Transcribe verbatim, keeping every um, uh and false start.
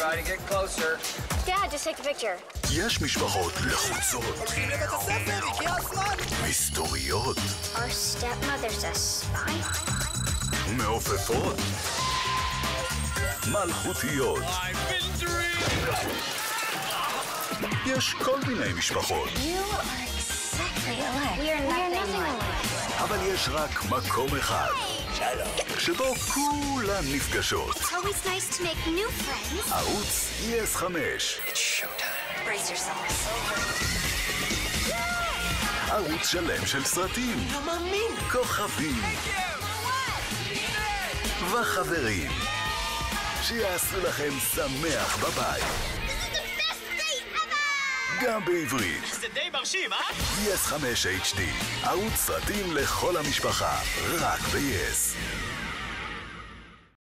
Try to get closer. Dad, just take a picture. יש משפחות לחוצות. הולכים לבית הספר, הגיע הזמן. מסתוריות. Our stepmother's a spy. מעופפות. מלכותיות. יש כל מיני משפחות. You are exactly alike. We are nothing alike. אבל יש רק מקום אחד. שבו כולן נפגשות. It's always nice to make new friends. ערוץ יס חמש. It's showtime. Brace yourselves. ערוץ שלם של סרטים. לא מאמין. כוכבים. וחברים. שיעשו לכם שמח בבית. גם בעברית. זה די מרשים, אה? יס חמש אייץ' די. ערוץ סרטים לכל המשפחה. רק ב-יס.